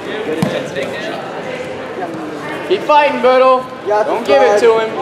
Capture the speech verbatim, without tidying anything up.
Keep fighting, Birdle. Don't give it to him.